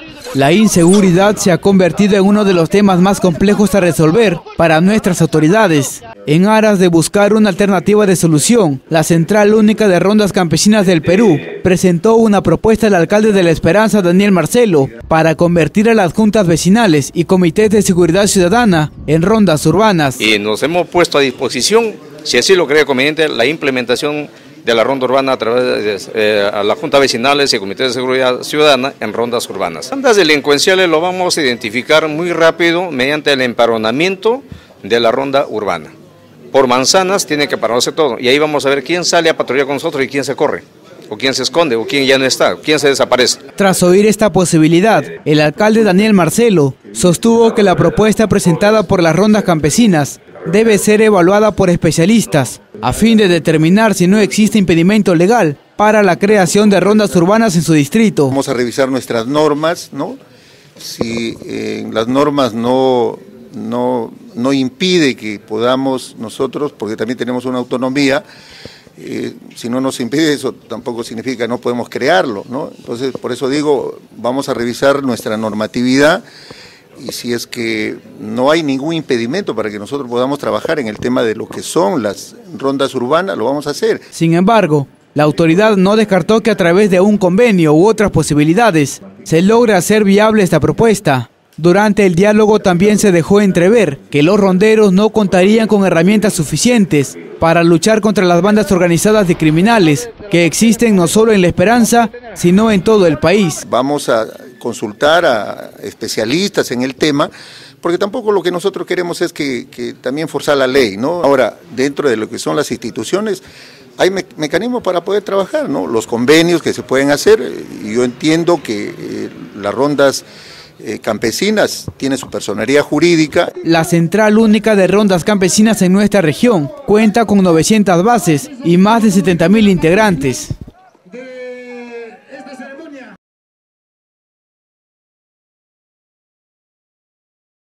La inseguridad se ha convertido en uno de los temas más complejos a resolver para nuestras autoridades. En aras de buscar una alternativa de solución, la Central Única de Rondas Campesinas del Perú presentó una propuesta al alcalde de La Esperanza, Daniel Marcelo, para convertir a las juntas vecinales y comités de seguridad ciudadana en rondas urbanas. Y nos hemos puesto a disposición, si así lo cree conveniente, la implementación de la ronda urbana a través de las juntas vecinales y comités de seguridad ciudadana en rondas urbanas. Bandas delincuenciales lo vamos a identificar muy rápido mediante el empadronamiento de la ronda urbana. Por manzanas tiene que pararse todo y ahí vamos a ver quién sale a patrullar con nosotros y quién se corre, o quién se esconde, o quién ya no está, quién se desaparece. Tras oír esta posibilidad, el alcalde Daniel Marcelo sostuvo que la propuesta presentada por las rondas campesinas debe ser evaluada por especialistas a fin de determinar si no existe impedimento legal para la creación de rondas urbanas en su distrito. Vamos a revisar nuestras normas, ¿no? Si las normas no impide que podamos nosotros, porque también tenemos una autonomía, si no nos impide, eso tampoco significa que no podemos crearlo, ¿no? Entonces, por eso digo, vamos a revisar nuestra normatividad y si es que no hay ningún impedimento para que nosotros podamos trabajar en el tema de lo que son las rondas urbanas, lo vamos a hacer. Sin embargo, la autoridad no descartó que a través de un convenio u otras posibilidades se logre hacer viable esta propuesta. Durante el diálogo también se dejó entrever que los ronderos no contarían con herramientas suficientes para luchar contra las bandas organizadas de criminales que existen no solo en La Esperanza, sino en todo el país. Vamos a consultar a especialistas en el tema, porque tampoco lo que nosotros queremos es que también forzar la ley, ¿no? Ahora, dentro de lo que son las instituciones, hay mecanismos para poder trabajar, ¿no? Los convenios que se pueden hacer, y yo entiendo que las rondas campesinas tienen su personería jurídica. La Central Única de Rondas Campesinas en nuestra región cuenta con 900 bases y más de 70.000 integrantes.